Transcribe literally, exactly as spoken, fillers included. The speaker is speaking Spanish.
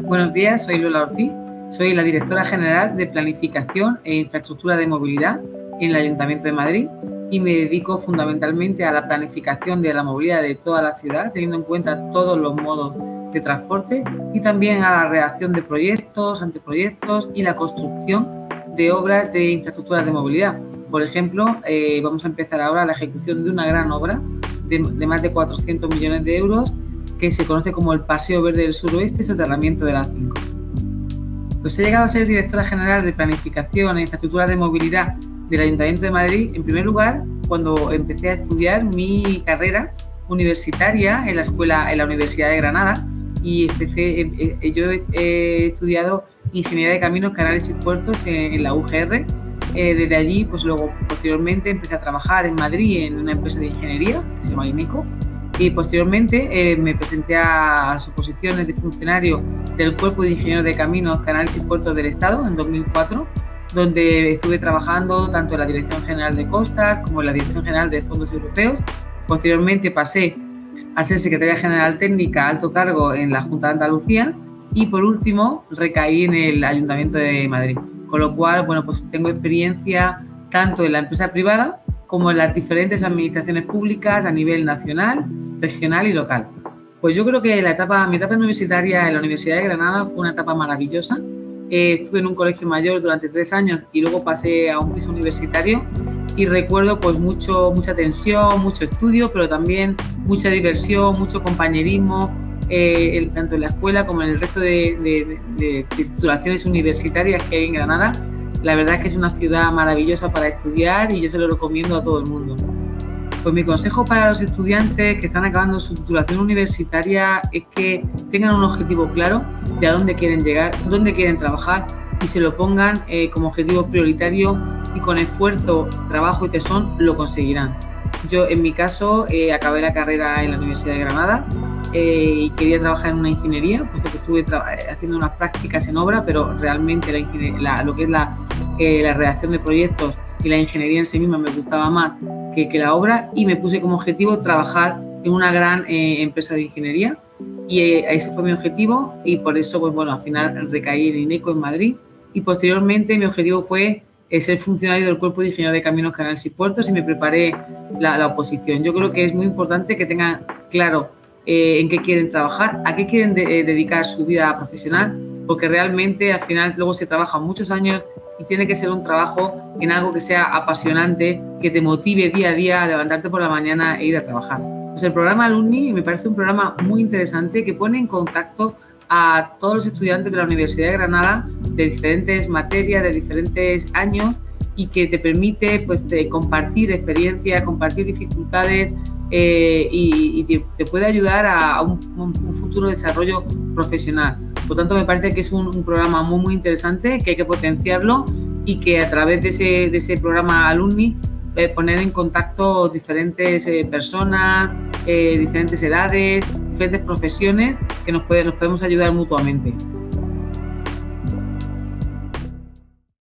Buenos días, soy Lola Ortiz, soy la directora general de Planificación e Infraestructura de Movilidad en el Ayuntamiento de Madrid y me dedico fundamentalmente a la planificación de la movilidad de toda la ciudad, teniendo en cuenta todos los modos de transporte y también a la redacción de proyectos, anteproyectos y la construcción de obras de infraestructuras de movilidad. Por ejemplo, eh, vamos a empezar ahora la ejecución de una gran obra de, de más de cuatrocientos millones de euros que se conoce como el Paseo Verde del Suroeste, soterramiento de la A cinco. Pues he llegado a ser directora general de Planificación e Infraestructura de Movilidad del Ayuntamiento de Madrid, en primer lugar, cuando empecé a estudiar mi carrera universitaria en la escuela, en la Universidad de Granada, y empecé, eh, yo he estudiado Ingeniería de Caminos, Canales y Puertos en, en la U G R. Eh, desde allí, pues luego, posteriormente, empecé a trabajar en Madrid en una empresa de ingeniería que se llama INECO. Y posteriormente eh, me presenté a las oposiciones de funcionario del Cuerpo de Ingenieros de Caminos, Canales y Puertos del Estado en dos mil cuatro, donde estuve trabajando tanto en la Dirección General de Costas como en la Dirección General de Fondos Europeos. Posteriormente pasé a ser secretaria general técnica, alto cargo en la Junta de Andalucía y por último recaí en el Ayuntamiento de Madrid. Con lo cual, bueno, pues tengo experiencia tanto en la empresa privada como en las diferentes administraciones públicas a nivel nacional, regional y local. Pues yo creo que la etapa, mi etapa universitaria en la Universidad de Granada fue una etapa maravillosa. Eh, estuve en un colegio mayor durante tres años y luego pasé a un piso universitario y recuerdo pues mucho, mucha tensión, mucho estudio, pero también mucha diversión, mucho compañerismo, eh, el, tanto en la escuela como en el resto de, de, de, de titulaciones universitarias que hay en Granada. La verdad es que es una ciudad maravillosa para estudiar y yo se lo recomiendo a todo el mundo. Pues mi consejo para los estudiantes que están acabando su titulación universitaria es que tengan un objetivo claro de a dónde quieren llegar, dónde quieren trabajar y se lo pongan eh, como objetivo prioritario y con esfuerzo, trabajo y tesón lo conseguirán. Yo en mi caso eh, acabé la carrera en la Universidad de Granada eh, y quería trabajar en una ingeniería, puesto que estuve haciendo unas prácticas en obra, pero realmente la la, lo que es la, eh, la redacción de proyectos y la ingeniería en sí misma me gustaba más que, que la obra y me puse como objetivo trabajar en una gran eh, empresa de ingeniería y eh, ese fue mi objetivo y por eso pues bueno al final recaí en INECO en Madrid y posteriormente mi objetivo fue eh, ser funcionario del Cuerpo de Ingenieros de Caminos, Canales y Puertos y me preparé la, la oposición. Yo creo que es muy importante que tengan claro eh, en qué quieren trabajar, a qué quieren de, eh, dedicar su vida profesional, porque realmente al final luego se trabaja muchos años y tiene que ser un trabajo en algo que sea apasionante, que te motive día a día a levantarte por la mañana e ir a trabajar. Pues el programa Alumni me parece un programa muy interesante que pone en contacto a todos los estudiantes de la Universidad de Granada de diferentes materias, de diferentes años y que te permite pues, de compartir experiencias, compartir dificultades eh, y, y te, te puede ayudar a un, un futuro desarrollo profesional. Por tanto, me parece que es un, un programa muy, muy interesante, que hay que potenciarlo y que a través de ese, de ese programa Alumni eh, poner en contacto diferentes eh, personas, eh, diferentes edades, diferentes profesiones que nos, puede, nos podemos ayudar mutuamente.